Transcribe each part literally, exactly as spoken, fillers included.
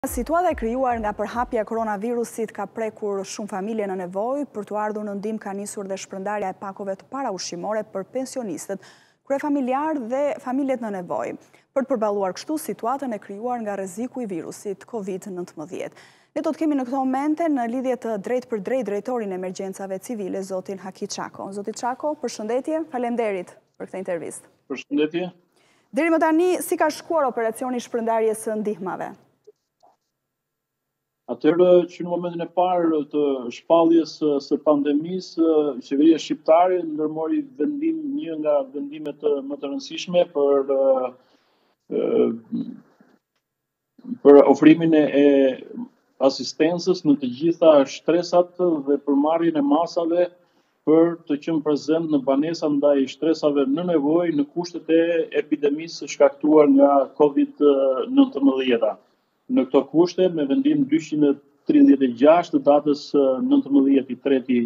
Situata e krijuar nga përhapja e koronavirusit ka prekur shumë familje në nevojë. Për t'u ardhur në ndihmë ka nisur dhe shpërndarja e pakove të paraushqimore për pensionistët, kryefamiljar dhe familjet në nevojë, për të përballuar kështu situatën e krijuar nga rreziku i virusit COVID nineteen. Ne do të kemi në këto momente në lidhje të drejt për drejt drejtorin e emergjencave civile, zotin Haki Çako. Zoti Çako, përshëndetje, faleminderit për këtë intervistë. Përshëndetje. Deri më tani, si ka shkuar operacioni shpërndarjes së ndihmave? Atëherë që në momentin e parë të shpalljes së pandemisë, qeveria shqiptare ndërmori vendim, një nga vendimet më të rëndësishme për për ofrimin e asistencës në të gjitha shtresat dhe përmarrjen e masave për të qenë prezent në banesa ndaj shtresave në nevojë në kushtet e epidemisë shkaktuar nga COVID nineteen. Në këto kushte, me vendim dyqind e tridhjetë e gjashtë të datës nëntëmbëdhjetë i treti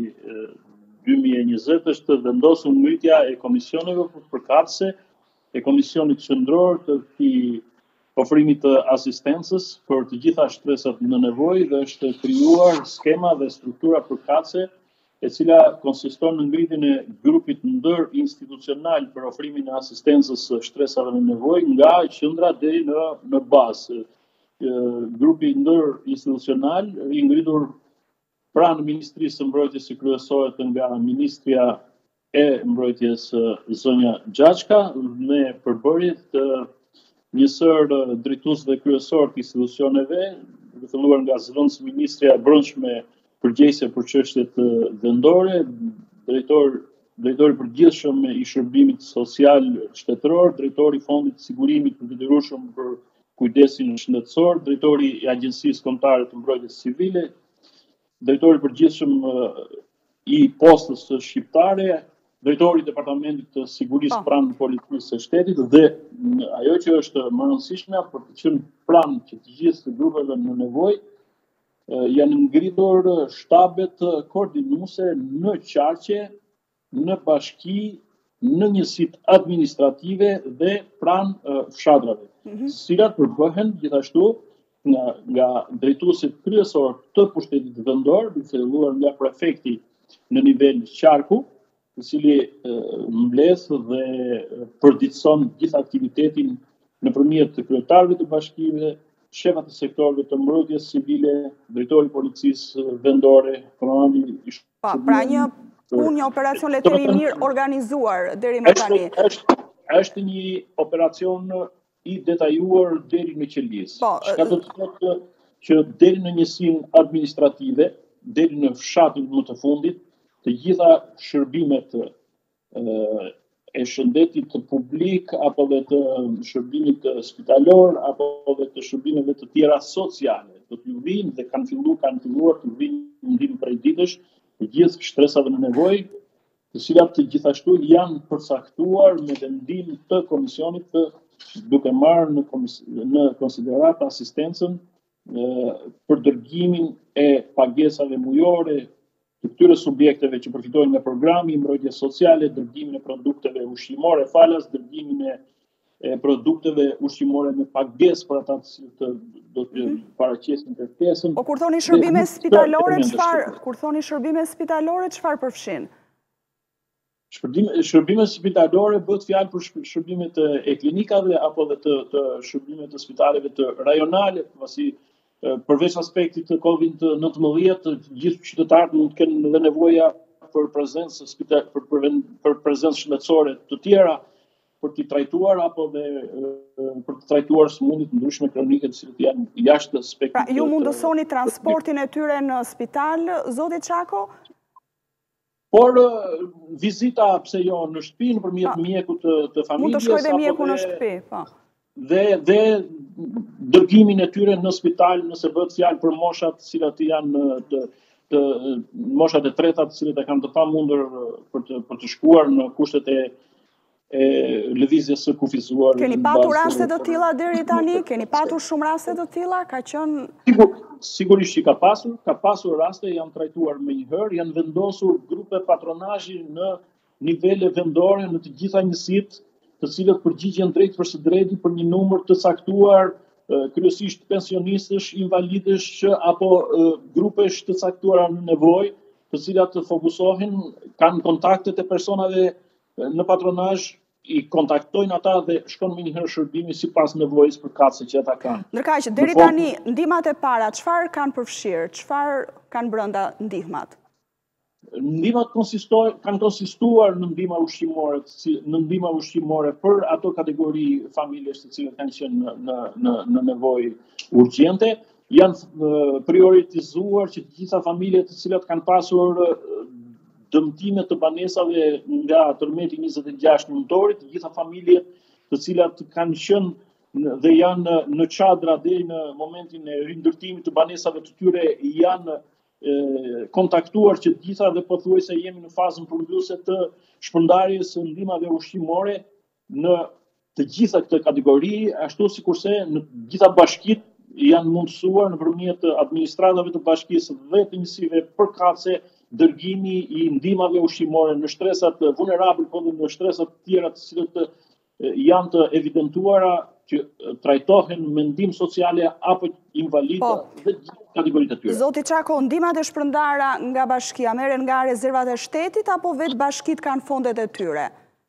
dy mijë e njëzet, është vendosur ngritja e komisioneve përkatëse, e komisionit qendror të këtij ofrimit të asistencës për të gjitha shtresat në nevojë dhe është krijuar skema dhe struktura përkatëse, e cila konsiston në ngritjen e grupit ndërinstitucional për ofrimin e asistencës së shtresave në nevojë nga qendra deri në në bazë. Grupi ndërinstitucional i ngritur pranë Ministrisë së Mbrojtjes së Kryesore nga Ministria e Mbrojtjes zonja Gjaçka, me përbërje të njësër drejtuesve kryesor të institucioneve, të filluar nga zëvendës Ministria e Brendshme përgjegjëse për çështjet vendore, drejtor drejtori i përgjithshëm i shërbimit social shtetëror, drejtori i Fondit të Sigurimit të Detyrueshëm për Kujdesin shëndetësor, drejtori i Agjencisë Kombëtare të Mbrojtjes Civile, drejtori i përgjithshëm i Postës Shqiptare, drejtori i Departamentit të Sigurisë pranë Policisë së Shtetit dhe ajo që është më e rëndësishme për të qenë pranë që të gjithë grupeve në nevojë, janë ngritur shtabet koordinuese në qarqe, në bashki, në njësitë administrative dhe pranë fshatrave, të cilat përbëhen gjithashtu nga, nga drejtuesit kryesor të pushtetit vendor, duke filluar nga prefekti në nivel qarku, i cili mbledh dhe përditëson gjithë aktivitetin nëpërmjet kryetarëve të bashkive, shefat të sektorëve të mbrojtjes civile, drejtori i policisë vendore, komandant i Pa, pra një punë, një operacion le të themi mirë organizuar deri më tani. Është është një operacion i detajuar deri në qelizë. Çka do të thotë që deri në njësinë administrative, deri në fshatin më të fundit, të gjitha shërbimet e shëndetit publik apo dhe të shërbimit spitalor apo dhe të shërbimeve të tjera sociale do t'ju vinë dhe kanë filluar kanë filluar të vinë ndihmë prej ditësh të gjithë shtresave në nevojë, të cilat të gjithashtu janë përcaktuar me vendim të komisionit të duke marrë në, komis në konsiderat asistencën për dërgimin e pagesave mujore të këtyre subjekteve që përfitojnë nga programi i mbrojtjes sociale, dërgimin e produkteve ushqimore, falas dërgimin e produkteve ushqimore me pagesë për ata të do të paraqesin kërkesën. Po kur thoni shërbime spitalore, çfarë? Kur thoni shërbime spitalore, çfarë përfshin? Shërbime, shërbime spitalore bëhet fjalë për shërbimet e klinikave apo dhe të, të shërbimet të spitaleve të rajonale, pasi përveç aspektit të COVID nineteen, gjithë qytetarët mund të kenë edhe nevoja për prezencë spital për, për, për prezencë shëndetësore të tjera, për të trajtuar apo dhe për të trajtuar sëmundjet ndryshme kronike të cilat janë jashtë spektit. Pra, ju mundësoni transportin e tyre në spital, zoti Çako? Por vizita pse jo në shtëpi nëpërmjet mjekut të, të familjes. Mund të shkojë dhe mjeku në shtëpi, po. Dhe dhe dërgimin e tyre në spital nëse bëhet fjalë për moshat të cilat janë të, të moshat e treta të cilat e kanë të pamundur për të për të shkuar në kushtet e e lëvizjes së kufizuar. Keni patur raste të tilla deri tani? Keni patur shumë raste të tilla? Ka qenë Sigur, sigurisht që ka pasur, ka pasur raste, janë trajtuar me një herë, janë vendosur grupe patronazhi në nivele vendore në të gjitha njësitë, të cilët përgjigjen drejt për së drejti për një numër të caktuar kryesisht pensionistësh, invalidësh apo grupesh të caktuara në nevojë, të cilat të fokusohen, kanë kontaktet e personave në patronazh, i kontaktojnë ata dhe shkon me njëherë shërbimi sipas nevojës përkatëse që ata kanë. Ndërkaq, deri tani, ndihmat e para, çfarë kanë përfshirë? Çfarë kanë brenda ndihmat? Ndihmat kanë konsistuar në ndihma ushqimore, në ndihma ushqimore për ato kategori familjesh të cilat kanë qenë në në në nevojë urgjente, janë prioritizuar që të gjitha familjet të cilat kanë pasur dëmtime të banesave nga tërmeti njëzet e gjashtë nëntorit, të gjitha familjet të cilat kanë qenë dhe janë në çadra deri në momentin e rindërtimit të banesave të tyre janë kontaktuar që gjitha dhe pothuajse jemi në fazën përmbyllëse të shpërndarjes së ndihmave ushqimore në të gjitha këtë kategori, ashtu sikurse në gjitha bashkitë janë mundësuar nëpërmjet administratave të bashkisë dhe të njësive përkatëse dërgimi i ndihmave ushqimore në shtresat vulnerabël, po dhe në shtresat tjera të cilët janë të evidentuara që trajtohen me ndihmë sociale apo invalida dhe kategoritë e tyre. Zoti Çako, ndihmat e shpërndara nga bashkia merren nga rezervat e shtetit apo vetë bashkitë kanë fondet e tyre?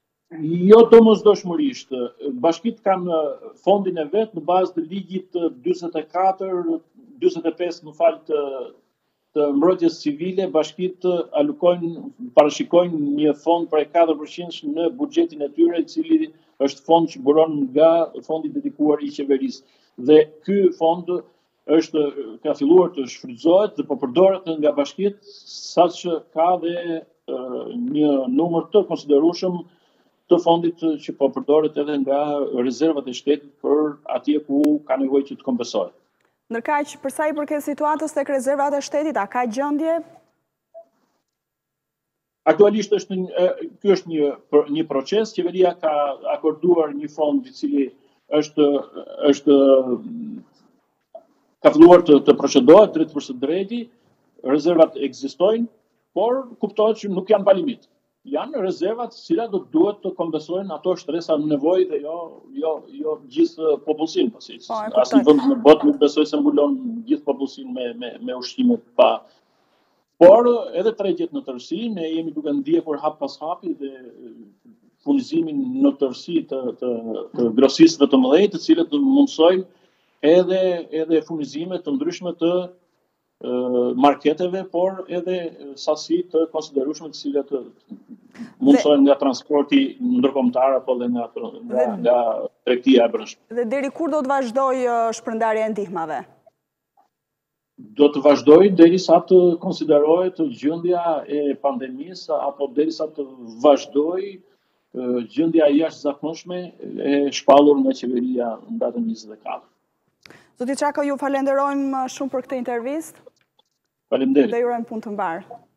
Jo domosdoshmërisht. Bashkitë kanë fondin e vet në bazë të ligjit dyzet e katër, dyzet e pesë, më fal, të të mbrojtjes civile, bashkitë alokojnë, parashikojnë një fond prej katër përqind në buxhetin e tyre, i cili është fond që buron nga fondi dedikuar i qeverisë. Dhe ky fond është ka filluar të shfrytëzohet dhe po përdoret nga bashkitë, saqë ka dhe një numër të konsiderueshëm të fondit që po përdoret edhe nga rezervat e shtetit për atje ku ka nevojë që të kompensohet. Ndërkaq, për sa i përket situatës tek rezervat e shtetit, a ka gjendje? Aktualisht është ky është një një proces, qeveria ka akorduar një fond i cili është është ka filluar të, të procedohet drejt për së drejti, rezervat ekzistojnë, por kuptohet që nuk janë pa limit. Janë rezervat të cilat do duhet të kompensojnë ato shtresa në nevojë dhe jo jo jo gjithë popullsinë, pasi asnjë vend në botë nuk besoj se mbulon gjithë popullsinë me me me ushqime pa. Por edhe tregjet në tërësi, ne jemi duke ndjekur hap pas hapi dhe furnizimin në tërësi të të, të grosistëve të mëdhenj, të cilët do mundsojnë edhe edhe furnizime të ndryshme të marketeve, por edhe sasi të konsiderueshme të cilat mundsohen nga transporti ndërkombëtar apo dhe nga nga, nga tregtia e brendshme. Dhe deri kur do të vazhdojë shpërndarja e ndihmave? Do të vazhdojë derisa të konsiderohet gjendja e pandemisë apo derisa të vazhdojë gjendja e jashtëzakonshme e shpallur nga qeveria në datën njëzet e katër. Zoti Çako, ju falenderojmë shumë për këtë intervistë. Faleminderit. Dhe ju urojmë punë të mbarë.